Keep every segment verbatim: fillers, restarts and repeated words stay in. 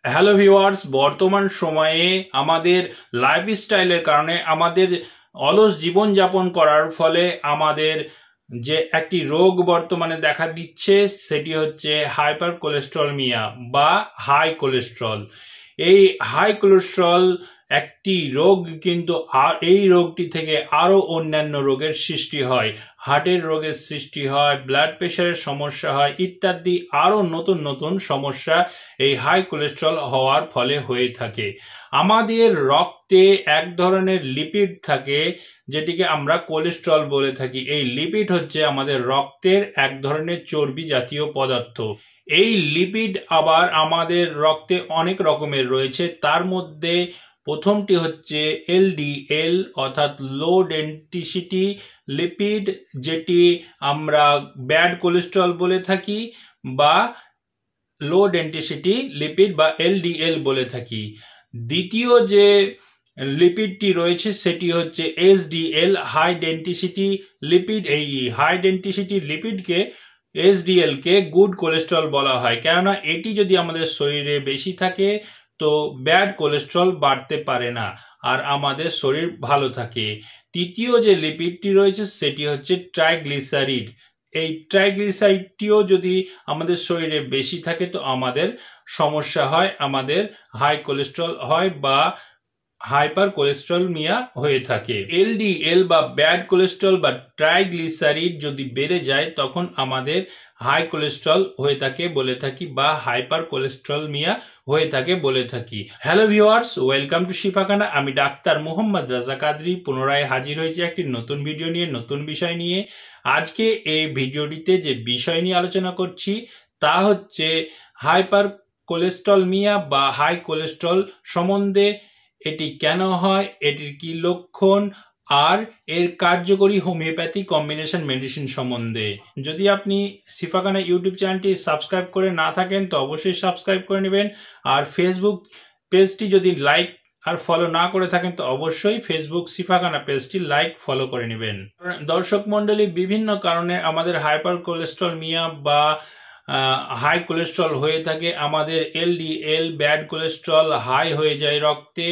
Hello viewers, বর্তমান সময়ে আমাদের লাইফস্টাইলের কারণে আমাদের অলস জীবনযাপন করার ফলে আমাদের যে একটি রোগ বর্তমানে দেখা দিচ্ছে সেটি হচ্ছে হাইপার কোলেস্টেরলমিয়া বা হাই কোলেস্ট্রল। এই হাই কোলেস্ট্রল একটি রোগ, কিন্তু আর এই রোগটি থেকে আরও অন্যান্য রোগের সৃষ্টি হয়, হার্টের রোগের সৃষ্টি হয়, ব্লাড প্রেশারের সমস্যা হয় ইত্যাদি আরও নতুন নতুন সমস্যা এই হাই কোলেস্ট্রল হওয়ার ফলে হয়ে থাকে। আমাদের রক্তে এক ধরনের লিপিড থাকে যেটিকে আমরা কোলেস্ট্রল বলে থাকি। এই লিপিড হচ্ছে আমাদের রক্তের এক ধরনের চর্বি জাতীয় পদার্থ। এই লিপিড আবার আমাদের রক্তে অনেক রকমের রয়েছে, তার মধ্যে প্রথমটি হচ্ছে এল ডি এল অর্থাৎ লো ডেন্সিটি লিপিড, যেটি আমরা ব্যাড কোলেস্ট্রল বলে থাকি বা লো ডেন্সিটি লিপিড বা এল ডি এল বলে থাকি। দ্বিতীয় যে লিপিডটি রয়েছে সেটি হচ্ছে H D L high density lipid. এই হাই ডেন্সিটি লিপিডকে এস ডি এল কে গুড কোলেস্ট্রল বলা হয়, কেননা এটি যদি আমাদের শরীরে বেশি থাকে তো ব্যাড কোলেস্ট্রল বাড়তে পারে না আর আমাদের শরীর ভালো থাকে। তৃতীয় যে লিপিডটি রয়েছে সেটি হচ্ছে ট্রাইগ্লিসারিড। এই ট্রাইগ্লিসারিডটিও যদি আমাদের শরীরে বেশি থাকে তো আমাদের সমস্যা হয়, আমাদের হাই কোলেস্ট্রল হয় বা হাইপার কোলেস্টেরলমিয়া হয়ে থাকে। এল ডি এল বা ব্যাড কোলেস্ট্রল বা ট্রাইগ্লিসারিড যদি বেড়ে যায় তখন আমাদের হাই কোলেস্ট্রল হয়ে থাকে বলে থাকি বা হাইপার কোলেস্টেরলমিয়া হয়ে থাকে বলে থাকি। Hello viewers, welcome to Shifakhana. আমি ডাক্তার মোহাম্মদ রাজা কাদরি পুনরায় হাজির হয়েছি একটি নতুন ভিডিও নিয়ে, নতুন বিষয় নিয়ে। আজকে এই ভিডিওটিতে যে বিষয় নিয়ে আলোচনা করছি তা হচ্ছে হাইপার কোলেস্টেরলমিয়া বা হাই কোলেস্ট্রল সম্বন্ধে। এটি কেন হয়, এটির কি লক্ষণ, আর এর কার্যকরী হোমিওপ্যাথি কম্বিনেশন মেডিসিন সম্বন্ধে। যদি আপনি শিফাখানা ইউটিউব চ্যানেলটি সাবস্ক্রাইব করে না থাকেন তো অবশ্যই সাবস্ক্রাইব করে নেবেন, আর ফেসবুক পেজটি যদি লাইক আর ফলো না করে থাকেন তো অবশ্যই ফেসবুক শিফাখানা পেজটি লাইক ফলো করে নেবেন। দর্শক মন্ডলী, বিভিন্ন কারণে আমাদের হাইপার কোলেস্টেরলমিয়া বা হাই কোলেস্ট্রল হয়ে থাকে। আমাদের L D L bad cholesterol high হয়ে যায় রক্তে,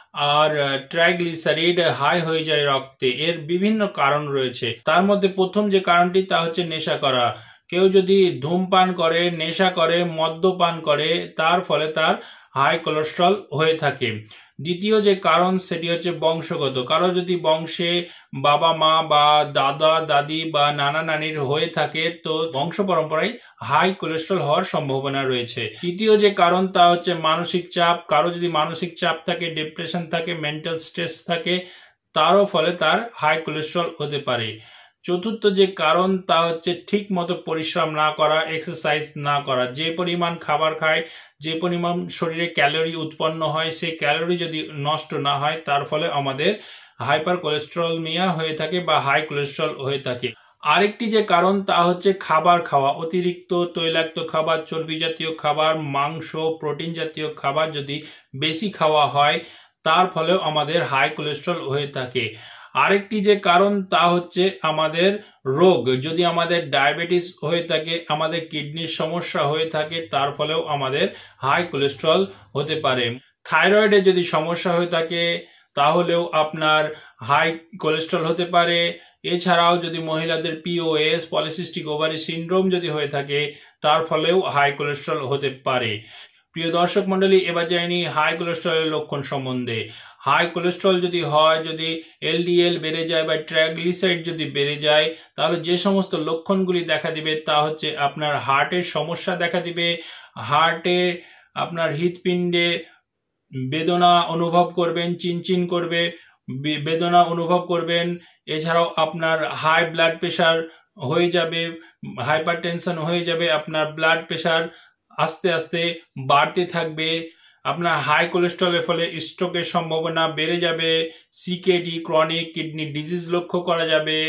আর ট্রাইগ্লিসারিড হাই হয়ে যায় রক্তে। এর বিভিন্ন কারণ রয়েছে, তার মধ্যে প্রথম যে কারণটি তা হচ্ছে নেশা করা। কেউ যদি ধূমপান করে, নেশা করে, মদ্যপান করে, তার ফলে তার হাই কোলেস্ট্রল হয়ে থাকে। দ্বিতীয় যে কারণ সেটি হচ্ছে বংশগত। কারো যদি বংশে বাবা মা বা দাদা দাদি বা নানা নানির হয়ে থাকে তো বংশ পরম্পরায় হাই কোলেস্ট্রল হওয়ার সম্ভাবনা রয়েছে। তৃতীয় যে কারণ তা হচ্ছে মানসিক চাপ। কারো যদি মানসিক চাপ থাকে, ডিপ্রেশন থাকে, মেন্টাল স্ট্রেস থাকে, তারও ফলে তার হাই কোলেস্ট্রল হতে পারে। চতুর্থ যে কারণ তা হচ্ছে ঠিক মতো পরিশ্রম না করা, এক্সারসাইজ না করা। যে পরিমাণ খাবার খায়, যে পরিমাণ শরীরে ক্যালোরি উৎপন্ন হয়, সেই ক্যালোরি যদি নষ্ট না হয় তার ফলে আমাদের হাইপার কোলেস্টেরলমিয়া হয়ে থাকে বা হাই কোলেস্ট্রল হয়ে থাকে। আরেকটি যে কারণ তা হচ্ছে খাবার খাওয়া। অতিরিক্ত তৈলাক্ত খাবার, চর্বি জাতীয় খাবার, মাংস, প্রোটিন জাতীয় খাবার যদি বেশি খাওয়া হয় তার ফলেও আমাদের হাই কোলেস্ট্রল হয়ে থাকে। আরেকটি যে কারণ তা হচ্ছে আমাদের রোগ। যদি আমাদের ডায়াবেটিস হয়ে থাকে, আমাদের কিডনির সমস্যা হয়ে থাকে, তার ফলেও আমাদের হাই কোলেস্ট্রল হতে পারে। থাইরয়েডে যদি সমস্যা হয়ে থাকে তাহলেও আপনার হাই কোলেস্ট্রল হতে পারে। এছাড়াও যদি মহিলাদের P O S polycystic ovary syndrome যদি হয়ে থাকে তার ফলেও হাই কোলেস্ট্রল হতে পারে। প্রিয় দর্শক মন্ডলী, এবার জানি হাই কোলেস্ট্রলের লক্ষণ সম্বন্ধে। হাই কোলেস্ট্রল যদি হয়, যদি এল ডি এল বেড়ে যায় বা ট্রাইগ্লিসারিড যদি বেড়ে যায়, তাহলে যে সমস্ত লক্ষণগুলি দেখা দিবে তা হচ্ছে আপনার হার্টের সমস্যা দেখা দিবে। হার্টে আপনার হৃৎপিণ্ডে বেদনা অনুভব করবেন, চিনচিন করবে, বেদনা অনুভব করবেন। এছাড়াও আপনার হাই ব্লাড প্রেশার হয়ে যাবে, হাইপার টেনশন হয়ে যাবে, আপনার ব্লাড প্রেশার আস্তে আস্তে বাড়তে থাকবে। আপনার হাই কোলেস্ট্রলের ফলে স্ট্রোকের সম্ভাবনা বেড়ে যাবে। সিকেডি ক্রনিক কিডনি ডিজিজ লক্ষ্য করা যাবে।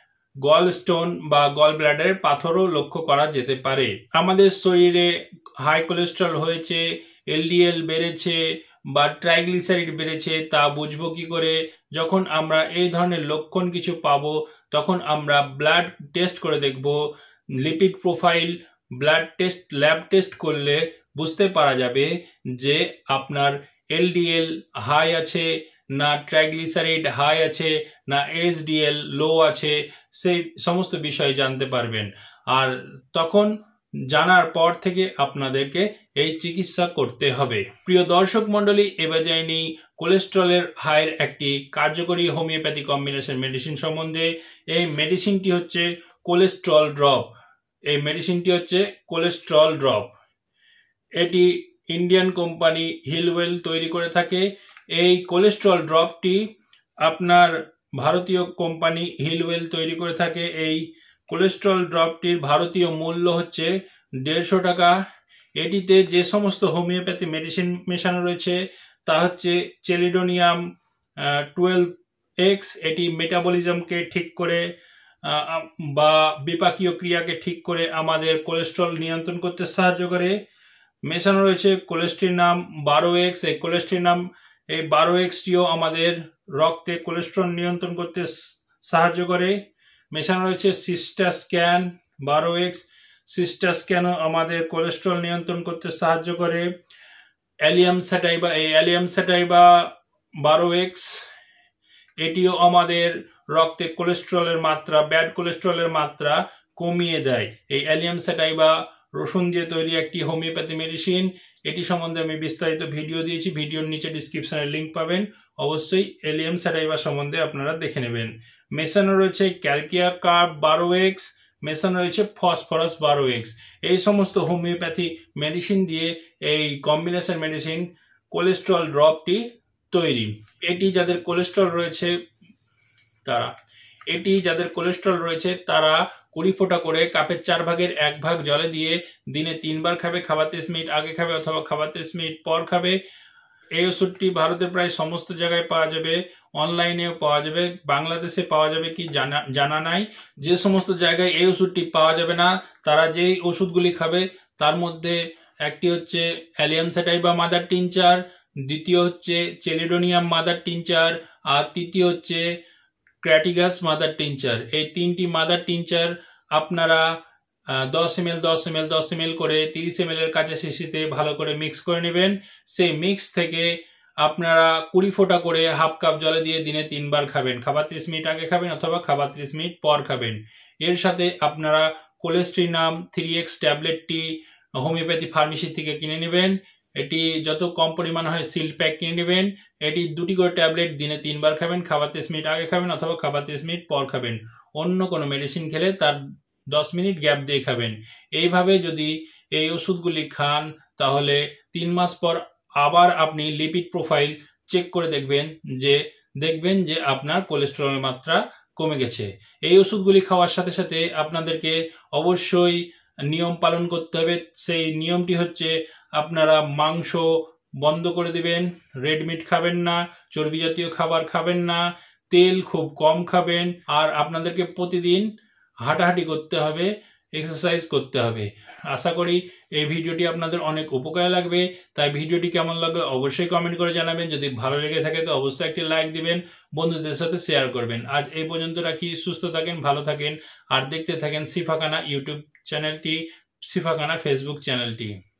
গল স্টোন বা গল ব্লাডারের পাথরও লক্ষ্য করা যেতে পারে। আমাদের শরীরে হাই কোলেস্ট্রল হয়েছে, এল ডি এল বেড়েছে বা ট্রাইগ্লিসারিড বেড়েছে তা বুঝবো কি করে? যখন আমরা এই ধরনের লক্ষণ কিছু পাবো তখন আমরা ব্লাড টেস্ট করে দেখব। Lipid profile blood test lab test করলে বুঝতে পারা যাবে যে আপনার এলডিএল হাই আছে না ট্রাইগ্লিসারাইড হাই আছে না এসডিএল লো আছে, সেই সমস্ত বিষয় জানতে পারবেন। আর তখন জানার পর থেকে আপনাদেরকে এই চিকিৎসা করতে হবে। প্রিয় দর্শক মণ্ডলী, এবার যাইনি কোলেস্ট্রলের হাইয়ের একটি কার্যকরী হোমিওপ্যাথি কম্বিনেশন মেডিসিন সম্বন্ধে। এই মেডিসিনটি হচ্ছে কোলেস্ট্রল ড্রপ। এই মেডিসিনটি হচ্ছে কোলেস্ট্রল ড্রপ। এটি ইন্ডিয়ান কোম্পানি হিলওয়েল তৈরি করে থাকে। এই কোলেস্ট্রল ড্রপটি আপনার ভারতীয় কোম্পানি হিলওয়েল তৈরি করে থাকে। এই কোলেস্ট্রল ড্রপটির ভারতীয় মূল্য হচ্ছে দেড়শো টাকা। এটিতে যে সমস্ত হোমিওপ্যাথি মেডিসিন মেশানো রয়েছে তা হচ্ছে চেলিডোনিয়াম টুয়েলভ এক্স। এটি মেটাবলিজমকে ঠিক করে বা বিপাকীয় ক্রিয়াকে ঠিক করে আমাদের কোলেস্ট্রল নিয়ন্ত্রণ করতে সাহায্য করে। মেশানো রয়েছে কোলেস্ট্রিনাম বারো এক্স। এই কোলেস্ট্রিনাম এই বারো এক্সটিও আমাদের রক্তে কোলেস্ট্রল নিয়ন্ত্রণ করতে সাহায্য করে। মেশানো রয়েছে সিস্টাস্ক্যান বারো এক্স। সিস্টাস্ক্যানও আমাদের কোলেস্ট্রল নিয়ন্ত্রণ করতে সাহায্য করে। অ্যালিয়াম স্যাটাইবা এই অ্যালিয়াম স্যাটাইবা বারো এক্স এটিও আমাদের রক্তে কোলেস্ট্রলের মাত্রা ব্যাড কোলেস্ট্রলের মাত্রা কমিয়ে দেয়। এই অ্যালিয়াম স্যাটাইবা রসুন দিয়ে তৈরি একটি হোমিওপ্যাথি মেডিসিন। এটি সম্বন্ধে আমি বিস্তারিত ভিডিও দিয়েছি, ভিডিওর নিচে ডিসক্রিপশনে লিঙ্ক পাবেন। অবশ্যই অ্যালিয়াম স্যাটাইবা সম্বন্ধে আপনারা দেখে নেবেন। মেশানো রয়েছে ক্যালকিয়ার কার্ব বারো এক্স, মেশানো রয়েছে ফসফরাস বারো এক্স। এই সমস্ত হোমিওপ্যাথি মেডিসিন দিয়ে এই কম্বিনেশন মেডিসিন কোলেস্ট্রল ড্রপটি তৈরি। এটি যাদের কোলেস্ট্রল রয়েছে তারা এটি যাদের কোলেস্ট্রল রয়েছে তারা কুড়ি ফোঁটা করে কাপের চার ভাগের এক ভাগ জলে দিয়ে দিনে তিনবার খাবে। খাবার ত্রিশ মিনিট আগে খাবে অথবা খাবার ত্রিশ মিনিট পর খাবে। এই ওষুধটি ভারতের প্রায় সমস্ত জায়গায় পাওয়া যাবে, অনলাইনেও পাওয়া যাবে। বাংলাদেশে পাওয়া যাবে কি জানা জানা নাই। যে সমস্ত জায়গায় এই ওষুধটি পাওয়া যাবে না তারা যেই ওষুধগুলি খাবে তার মধ্যে একটি হচ্ছে অ্যালিয়াম স্যাটাইবা মাদার টিনচার, দ্বিতীয় হচ্ছে চেলিডোনিয়াম মাদার টিনচার, আর তৃতীয় হচ্ছে ক্র্যাটিগাস মাদার টিনচার। এই তিনটি মাদার টিনচার আপনারা দশ এম এল দশ এম এল দশ এম এল করে তিরিশ এম এল এর কাছে শিশিতে ভালো করে মিক্স করে নেবেন। সেই মিক্স থেকে আপনারা কুড়ি ফোঁটা করে হাফ কাপ জলে দিয়ে দিনে তিনবার খাবেন। খাবার ত্রিশ মিনিট আগে খাবেন অথবা খাবার ত্রিশ মিনিট পর খাবেন। এর সাথে আপনারা কোলেস্ট্রিনাম থ্রি এক্স ট্যাবলেটটি হোমিওপ্যাথি ফার্মেসি থেকে কিনে নেবেন। এটি যত কম পরিমাণ হয় সিল্ড প্যাক কিনে নেবেন। এটি দুটি করে ট্যাবলেট দিনে তিনবার খাবেন। খাবার ত্রিশ মিনিট আগে খাবেন অথবা খাবার ত্রিশ মিনিট পর খাবেন। অন্য কোনো মেডিসিন খেলে তার দশ মিনিট গ্যাপ দিয়ে খাবেন। এইভাবে যদি এই ওষুধগুলি খান তাহলে তিন মাস পর আবার আপনি লিপিড প্রোফাইল চেক করে দেখবেন যে দেখবেন যে আপনার কোলেস্টেরলের মাত্রা কমে গেছে। এই ওষুধগুলি খাওয়ার সাথে সাথে আপনাদেরকে অবশ্যই নিয়ম পালন করতে হবে। সেই নিয়মটি হচ্ছে আপনারা মাংস বন্ধ করে দেবেন, রেড মিট খাবেন না, চর্বি জাতীয় খাবার খাবেন না, তেল খুব কম খাবেন, আর আপনাদেরকে প্রতিদিন হাঁটাহাঁটি করতে হবে, এক্সারসাইজ করতে হবে। আশা করি এই ভিডিওটি আপনাদের অনেক উপকারে লাগবে। তাই ভিডিওটি কেমন লাগবে অবশ্যই কমেন্ট করে জানাবেন। যদি ভালো লেগে থাকে তো অবশ্যই একটি লাইক দিবেন, বন্ধুদের সাথে শেয়ার করবেন। আজ এই পর্যন্ত রাখি। সুস্থ থাকেন, ভালো থাকেন, আর দেখতে থাকেন শিফাখানা ইউটিউব চ্যানেলটি, শিফাখানা ফেসবুক চ্যানেলটি।